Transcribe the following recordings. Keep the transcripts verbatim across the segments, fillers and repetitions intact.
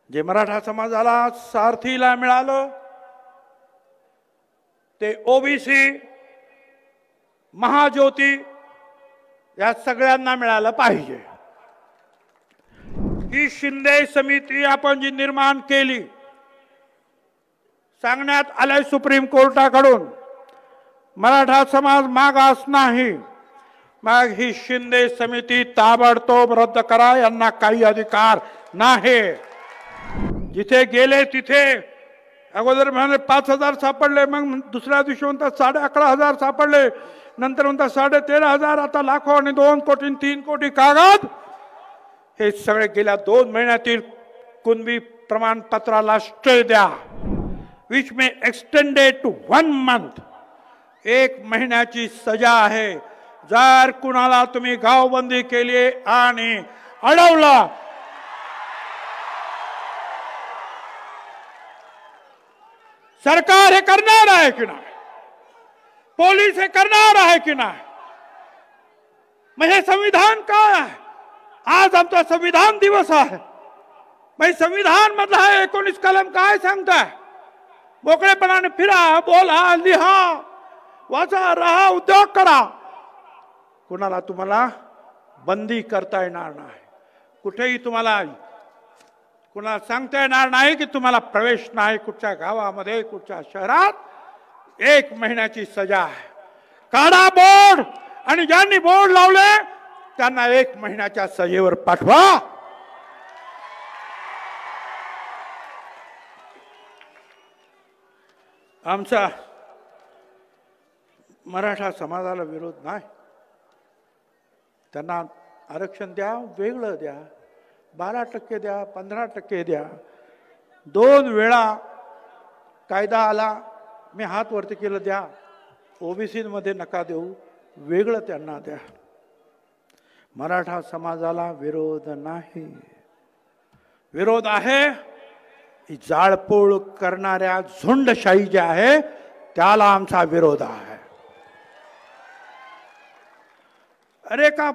जे मराठा समाजाला सारथीला मिळालं ते ओबीसी महाज्योती या सगळ्यांना मिळालं पाहिजे। ही शिंदे समिती आपण जी निर्माण केली, सांगण्यात आले सुप्रीम कोर्टाकडून मराठा समाज मागास नाही, मग ही शिंदे समिती ताबडतोब रद्द करा, यांना काही अधिकार नाही। जिथे गेले तिथे अगोदर म्हणाले पाच हजार सापडले, मग दुसऱ्या दिवशी म्हणतात साडे अकरा हजार सापडले, नंतर म्हणतात साडे तेरा हजार, आता लाखो आणि दोन कोटी तीन कोटी कागद, हे सगळे गेल्या दोन महिन्यातील कुणबी प्रमाणपत्राला स्टे द्या, which may extended to one month, एक महिन्याची सजा आहे। जर कुणाला तुम्ही गावबंदी केली आणि अडवला सरकार हे करणार आहे की नाही, पोलीस हे करणार आहे की नाही, मग हे संविधान काय आहे? आज आमचा संविधान दिवस आहे, मग संविधान मधला हा एकोणीस कलम काय सांगताय? मोकळेपणाने फिरा, बोला, लिहा, वाचा, राहा, उद्योग करा, कुणाला तुम्हाला बंदी करता येणार नाही, कुठेही तुम्हाला कुणाला सांगता येणार नाही की तुम्हाला प्रवेश नाही कुठच्या गावामध्ये, कुठच्या शहरात। एक महिन्याची सजा आहे, काढा बोर्ड, आणि ज्यांनी बोर्ड लावले त्यांना एक महिन्याच्या सजेवर पाठवा। आमचा मराठा समाजाला विरोध नाही, त्यांना आरक्षण द्या, वेगळं द्या, बारा टक्के द्या, पंधरा टक्के द्या, दोन वेळा कायदा आला, मी हात वरती केलं, द्या, ओबीसी मध्ये नका देऊ, वेगळं त्यांना द्या। मराठा समाजाला विरोध नाही, विरोध आहे ही जाळपोळ करणाऱ्या झुंडशाही जी आहे त्याला आमचा विरोध आहे। अरे का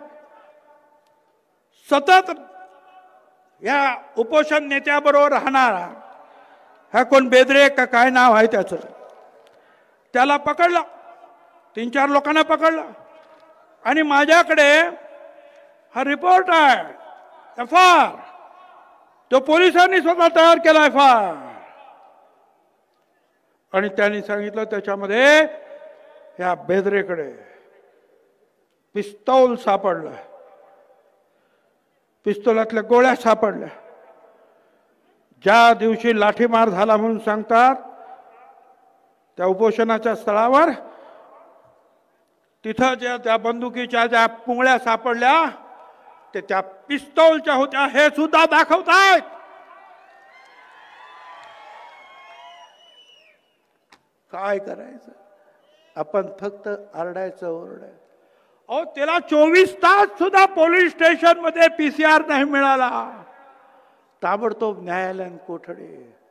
सतत या उपोषण नेत्याबरोबर राहणारा हा कोण बेदरे का काय नाव आहे त्याचं, त्याला पकडलं, तीन चार लोकांना पकडलं, आणि माझ्याकडे हा रिपोर्ट आहे, एफ आर, तो पोलिसांनी स्वतः तयार केला एफ आर, आणि त्यांनी सांगितलं त्याच्यामध्ये या बेदरेकडे पिस्तौल सापडलं, पिस्तोलातल्या गोळ्या सापडल्या, ज्या दिवशी लाठीमार झाला म्हणून सांगतात त्या उपोषणाच्या स्थळावर तिथं ज्या त्या बंदुकीच्या ज्या पुंगळ्या सापडल्या ते त्या पिस्तौलच्या होत्या, हे सुद्धा दाखवतायत। काय करायचं आपण, फक्त आरडायचं, ओरडायचं। अहो त्याला चोवीस तास सुद्धा पोलीस स्टेशन मध्ये पीसीआर नाही मिळाला, ताबडतोब न्यायालयीन कोठडी।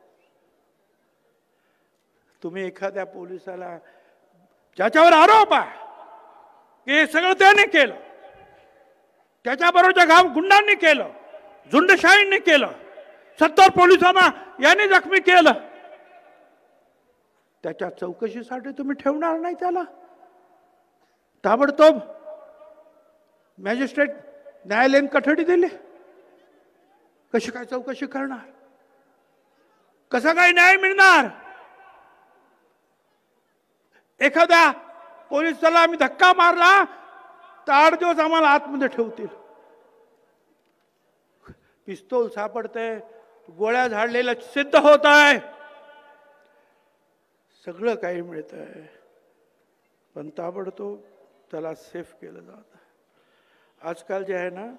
तुम्ही एखाद्या पोलिसाला ज्याच्यावर आरोप आहे की हे सगळं त्याने केलं, त्याच्याबरोबरच्या गाव गुंडांनी केलं, झुंडशाहींनी केलं, सत्तर पोलिसांना यांनी जखमी केलं, त्याच्या चौकशीसाठी तुम्ही ठेवणार नाही त्याला? ताबडतोब मॅजिस्ट्रेट न्यायालयीन कोठडी दिली, कशी काय चौकशी करणार, कसा काय न्याय मिळणार? एखाद्या पोलिसाला आम्ही धक्का मारला तर आठ दिवस आम्हाला आतमध्ये ठेवतील, पिस्तूल सापडते, गोळ्या झाडलेल्या सिद्ध होत आहे, सगळं काही मिळत आहे, पण ताबडतोब त्याला सेफ केलं जात। आजकाल जे आहे ना,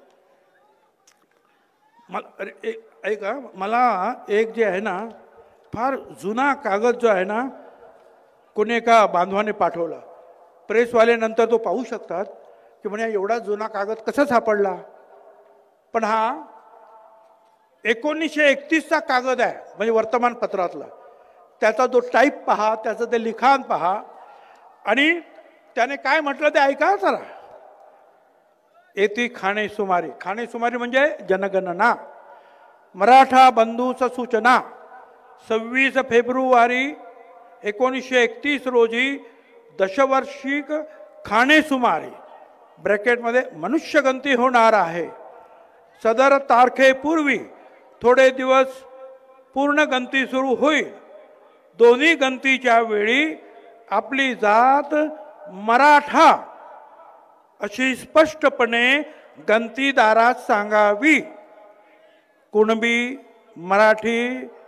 मला अरे ऐका, मला एक जे आहे ना फार जुना कागद जो आहे ना, कोणी एका बांधवाने पाठवला, प्रेसवाले नंतर तो पाहू शकतात की म्हणे एवढा जुना कागद कसा सापडला, पण हा एकोणीसशे एकतीसचा कागद आहे, म्हणजे वर्तमानपत्रातला, त्याचा जो टाईप पहा, त्याचं ते लिखाण पहा, आणि त्याने काय म्हटलं ते ऐका जरा। येती खाणे सुमारी, खाणे सुमारी म्हणजे जनगणना, मराठा बंधूच सूचना सव्वीस फेब्रुवारी एकोणीसशे एकतीस रोजी दशवार्षिक खाणेसुमारी ब्रॅकेटमध्ये मनुष्यगणती होणार आहे. सदर तारखेपूर्वी थोडे दिवस पूर्ण गणती सुरू होईल. दोन्ही गणतीच्या वेळी आपली जात मराठा अशी स्पष्टपणे गणतीदारास सांगावी. कुणबी मराठी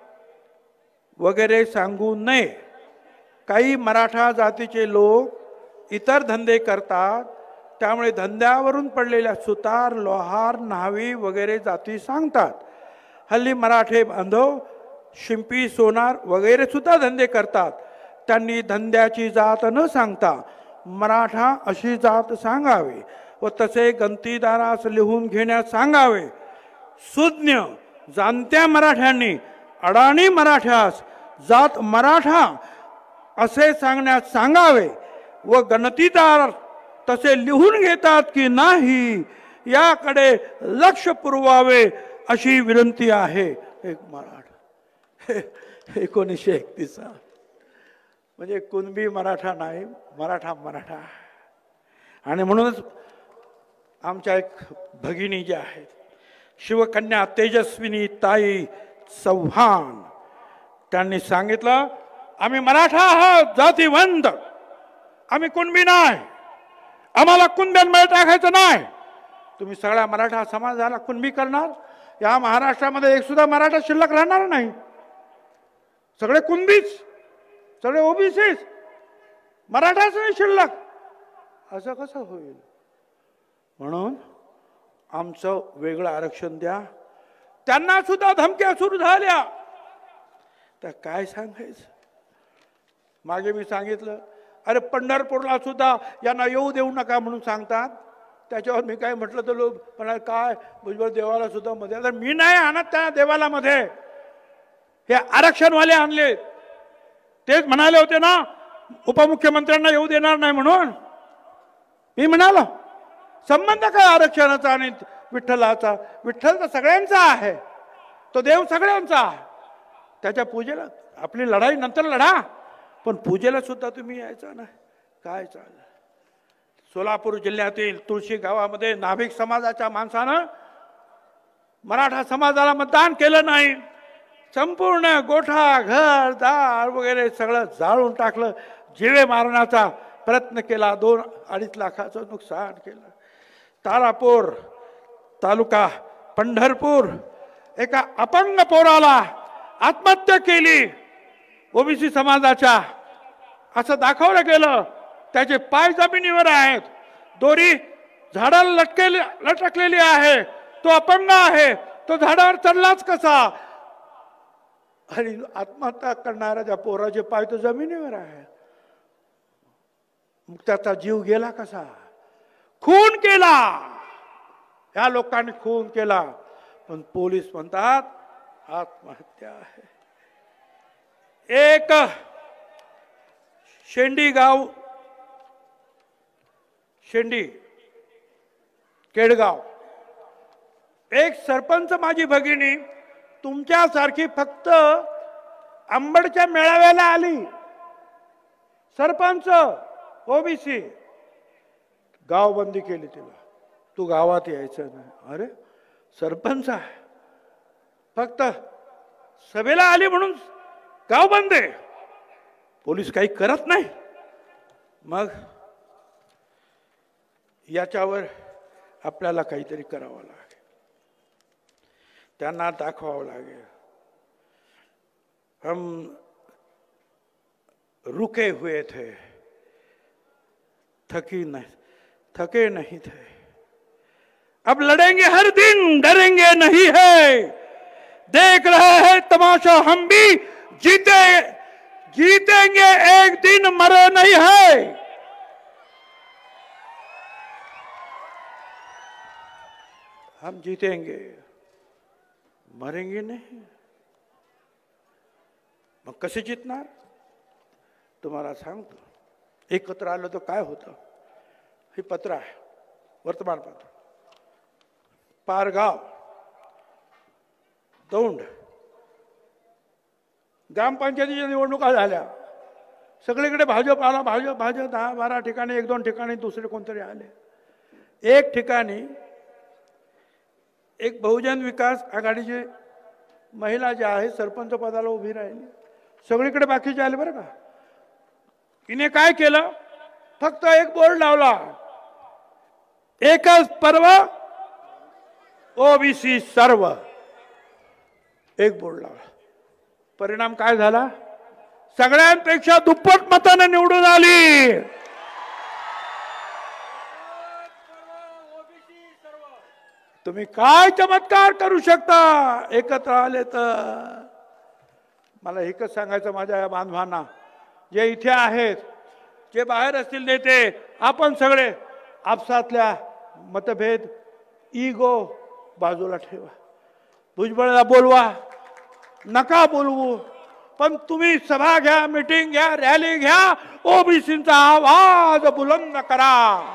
वगैरे सांगू नये. काही मराठा जातीचे लोक इतर धंदे करतात, त्यामुळे धंद्यावरून पडलेल्या सुतार, लोहार, न्हावी वगैरे जाती सांगतात. हल्ली मराठे बांधव शिंपी, सोनार वगैरे सुद्धा धंदे करतात. त्यांनी धंद्याची जात न सांगता मराठा अशी जात सांगावी व तसे गणतीदारास लिहून घेण्यास सांगावे. सुज्ञ जाणत्या मराठ्यांनी अडाणी मराठ्यास जात मराठा असे सांगण्यास सांगावे व गणतीदार तसे लिहून घेतात की नाही याकडे लक्ष पुरवावे अशी विनंती आहे. एक मराठा एकोणीसशे एकतीस म्हणजे कुणबी मराठा नाही, मराठा मराठा. आणि म्हणूनच आमच्या एक भगिनी ज्या आहेत शिवकन्या तेजस्विनी ताई चव्हाण, त्यांनी सांगितलं आम्ही मराठा आहोत, जातीवंत, आम्ही कुणबी नाही, आम्हाला कुणब्यांमध्ये टाकायचं नाही. तुम्ही सगळ्या मराठा समाजाला कुणबी करणार? या महाराष्ट्रामध्ये एक सुद्धा मराठा शिल्लक राहणार नाही. सगळे कुणबीच, सगळे ओबीसीच, मराठाच नाही शिल्लक. असं कसं होईल? म्हणून आमचं वेगळं आरक्षण द्या. त्यांना सुद्धा धमक्या सुरू झाल्या. तर काय सांगायचं? मागे मी सांगितलं अरे पंढरपूरला सुद्धा यांना येऊ देऊ नका म्हणून सांगतात. त्याच्यावर मी काय म्हटलं तर लोक म्हणाले काय भुजबळ देवाला सुद्धा मध्ये. तर मी नाही आणत त्या देवाला मध्ये, हे आरक्षणवाले आणले. तेच म्हणाले होते ना उपमुख्यमंत्र्यांना येऊ देणार नाही म्हणून. मी म्हणालो संबंध काय आरक्षणाचा आणि विठ्ठलाचा? विठ्ठल तर सगळ्यांचा आहे, तो देव सगळ्यांचा आहे. त्याच्या पूजेला आपली लढाई नंतर लढा, पण पूजेला सुद्धा तुम्ही यायचा नाही. काय चाललं? सोलापूर जिल्ह्यातील तुळशी गावामध्ये नाभिक समाजाच्या माणसानं मराठा समाजाला मतदान केलं नाही. संपूर्ण गोठा, घर, दार वगैरे सगळं जाळून टाकलं. जिवे मारण्याचा प्रयत्न केला. दोन अडीच लाखाचं नुकसान केलं. तारापूर तालुका पंढरपूर, एका अपंग पोराला आत्महत्या केली ओबीसी समाजाच्या, असं दाखवलं गेलं. त्याचे पाय जमिनीवर आहेत, दोरी झाडाला लटकेली लटकलेली आहे, तो अपंग आहे, तो झाडावर चढलाच कसा? आणि आत्महत्या करणाऱ्या त्या पोराचे पाय तो जमिनीवर आहे. मग त्याचा जीव गेला कसा? खून केला. या लोकांनी खून केला, पण पोलीस म्हणतात आत्महत्या आहे. एक शेंडी गाव, शेंडी केडगाव, एक सरपंच माझी भगिनी तुमच्यासारखी फक्त आंबडच्या मेळाव्याला आली. सरपंच ओबीसी, गाव बंदी केली तिला. तू गावात यायचं नाही. अरे सरपंच आहे, फक्त सभेला आली म्हणून गाव बंद आहे. पोलीस काही करत नाही. मग याच्यावर आपल्याला काहीतरी करावं लागेल. त्यांना दाखवावं लागेल हम रुके हुए थे, थकी नहीं थके नहीं थे. अब लड़ेंगे हर दिन, डरेंगे नहीं है. देख रहे हैं तमाशा हम भी, जीते जीतेंगे एक दिन, मरे नहीं है. हम जीतेंगे, मरेंगे नहीं. मग कसे जितणार? तुम्हाला सांगतो. एकत्र आलं तर काय होतं? हे पत्र आहे, वर्तमानपत्र. पारगाव दौंड ग्रामपंचायतीच्या निवडणुका झाल्या, सगळीकडे भाजप आला, भाजप भाजप दहा बारा ठिकाणी, एक दोन ठिकाणी दुसरे कोणतरी आले. एक ठिकाणी एक बहुजन विकास आघाडीचे महिला जे आहे सरपंच पदाला उभी राहिली, सगळीकडे बाकीचे आले बरं का. तिने काय केलं, फक्त एक बोर्ड लावला, एकच पर्व ओबीसी सर्व, एक बोर्ड लावला. परिणाम काय झाला, सगळ्यांपेक्षा दुप्पट मताने निवडून आली. तुम्ही काय चमत्कार करू शकता एकत्र आले तर. मला एकच सांगायचं माझ्या या बांधवांना, जे इथे आहेत, जे बाहेर असतील नेते, आपण सगळे आपसातल्या मतभेद, इगो बाजूला ठेवा. भुजबळला बोलवा, नका बोलवू, पण तुम्ही सभा घ्या, मीटिंग घ्या, रॅली घ्या, ओबीसींचा आवाज बुलंद करा.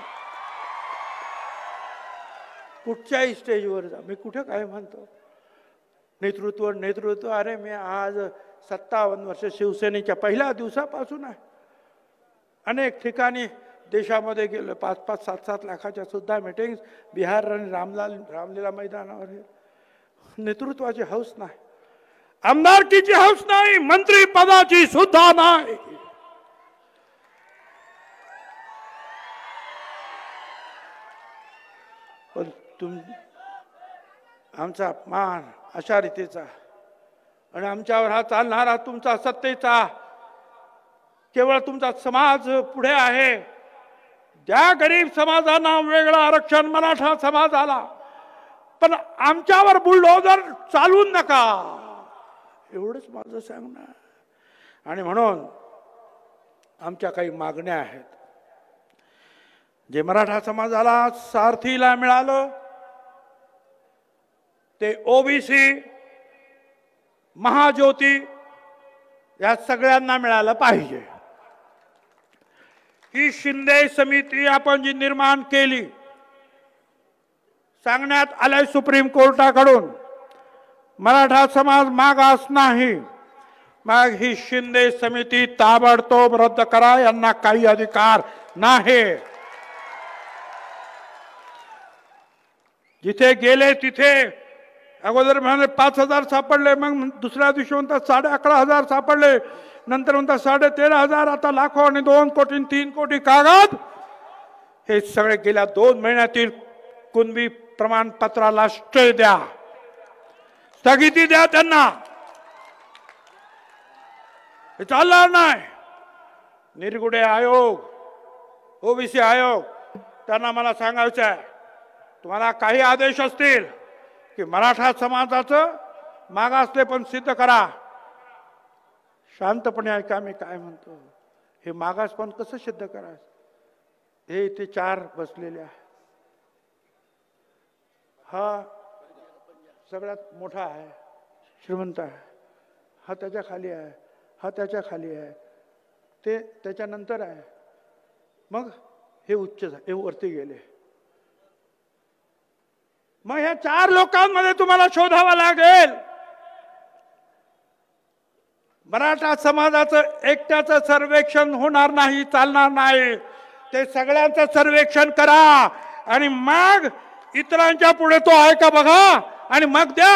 कुठच्याही स्टेजवर जा. मी कुठे काय म्हणतो, नेतृत्व नेतृत्व अरे मी आज सत्तावन्न वर्ष शिवसेनेच्या पहिल्या दिवसापासून आहे. अनेक ठिकाणी देशामध्ये गेलो, पाच पाच सात सात लाखाच्या सुद्धा मीटिंग बिहार आणि रामलाल रामलीला मैदानावर. नेतृत्वाची हौस नाही, आमदारकीची हौस नाही, मंत्री पदाची सुद्धा नाही. पण तुम आमचा अपमान अशा रीतीचा आणि आमच्यावर हा चालणारा तुमचा सत्तेचा, केवळ तुमचा समाज पुढे आहे. ज्या गरीब समाजांना वेगळं आरक्षण मराठा समाजाला, पण आमच्यावर बुलडोजर चालवून नका, एवढंच माझं सांगणं. आणि म्हणून आमच्या काही मागण्या आहेत. जे मराठा समाजाला सारथीला मिळालं ते ओबीसी, महाज्योती या सगळ्यांना मिळालं पाहिजे. ही शिंदे समिती आपण जी निर्माण केली, सांगण्यात आलंय सुप्रीम कोर्टाकडून मराठा समाज मागास नाही, मग ही शिंदे समिती ताबडतोब रद्द करा, यांना काही अधिकार नाही. जिथे गेले तिथे अगोदर म्हणाले पाच हजार सापडले, मग दुसऱ्या दिवशी म्हणतात साडे अकरा हजार सापडले, नंतर म्हणतात साडे तेरा हजार, आता लाखो आणि दोन कोटी तीन कोटी कागद. हे सगळे गेल्या दोन महिन्यातील कुणबी प्रमाणपत्राला स्टे द्या, स्थगिती द्या त्यांना. हे चालणार नाही. निरगुडे आयोग, ओबीसी आयोग, त्यांना मला सांगायचं आहे, तुम्हाला काही आदेश असतील की मराठा समाजाचं मागासले पण सिद्ध करा. शांतपणे ऐका मी काय म्हणतो. हे मागास पण कसं सिद्ध करायचं, हे इथे चार बसलेले आहे. हा सगळ्यात मोठा आहे, श्रीमंत आहे, हा त्याच्या खाली आहे, हा त्याच्या खाली आहे, ते त्याच्यानंतर आहे, मग हे उच्च हे वरती गेले. मग ह्या चार लोकांमध्ये तुम्हाला शोधावं लागेल. मराठा समाजाचं एकट्याचं सर्वेक्षण होणार नाही, चालणार नाही. ते सगळ्यांचं सर्वेक्षण करा आणि मग इतरांच्या पुढे तो आहे का बघा आणि मग द्या.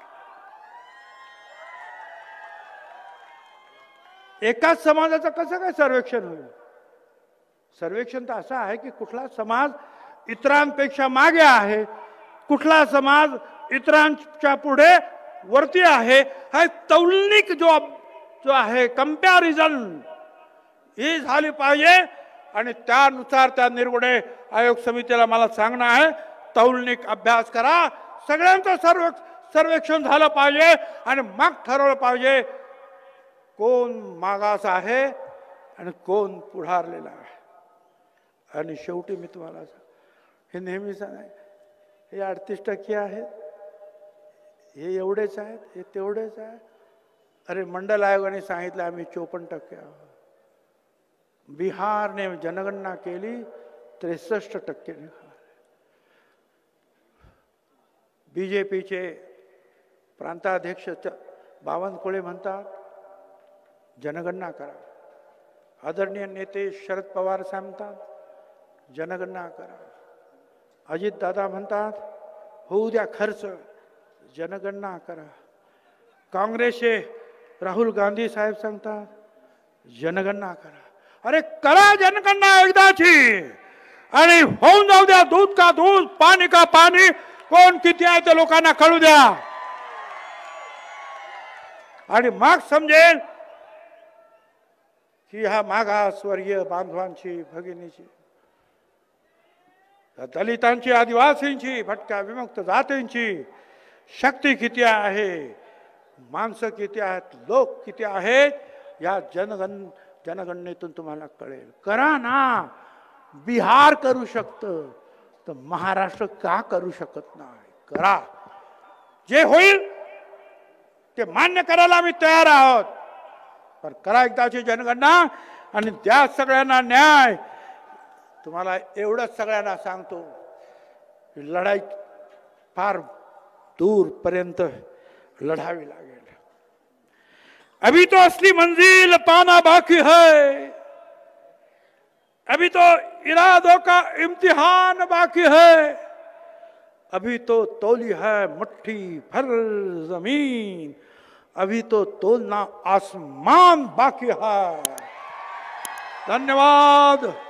एकाच समाजाचं कसं काय सर्वेक्षण होईल? सर्वेक्षण तर असं आहे की कुठला समाज इतरांपेक्षा मागे आहे, कुठला समाज इतरांच्या पुढे वरती आहे, हा तौलनिक जो जो आहे कंपॅरिझन ही झाली पाहिजे. आणि त्यानुसार त्या निरगुडे आयोग समितीला मला सांगणं आहे, तौलनिक अभ्यास करा, सगळ्यांचं सर्व सर्वेक्षण झालं पाहिजे आणि मग ठरवलं पाहिजे कोण मागास आहे आणि कोण पुढारलेला आहे. आणि शेवटी मी तुम्हाला हे नेहमी सांग, हे अडतीस टक्के आहेत, हे एवढेच आहेत, हे तेवढेच आहे. अरे मंडल आयोगाने सांगितलं आम्ही चोपन्न टक्के आहोत. बिहारने जनगणना केली त्रेसष्ट टक्के निघाले. बीजेपीचे प्रांताध्यक्ष बावनकुळे म्हणतात जनगणना करा. आदरणीय नेते शरद पवार सांगतात जनगणना करा. अजित दादा म्हणतात होऊ द्या खर्च, जनगणना करा. काँग्रेसचे राहुल गांधी साहेब सांगतात जनगणना करा. अरे करा जनगणना एकदाची आणि होऊन जाऊ द्या. दूध का दूध, पाणी का पाणी, कोण किती आहे ते लोकांना कळू द्या. आणि मग समजेल की हा मागासवर्गीय बांधवांची, भगिनीची, दलितांची, आदिवासींची, भटक्या विमुक्त जातींची शक्ती किती आहे, माणसं किती आहेत, लोक किती आहेत, या जनगण जनगणनेतून तुम्हाला कळेल. करा ना. बिहार करू शकतं तर महाराष्ट्र का करू शकत नाही? करा. जे होईल ते मान्य करायला आम्ही तयार आहोत. पण करा एकदाची जनगणना आणि द्या सगळ्यांना न्याय. तुम्हाला एवढंच सगळ्यांना सांगतो, लढाई फार दूर पर्यंत लढावी लागेल. अभी तो असली मंजिल पाना बाकी है, अभी तो इरादों का इम्तिहान बाकी है, अभी तो तौली है मुट्ठी भर जमीन, अभी तो तोलना आसमान बाकी है. धन्यवाद.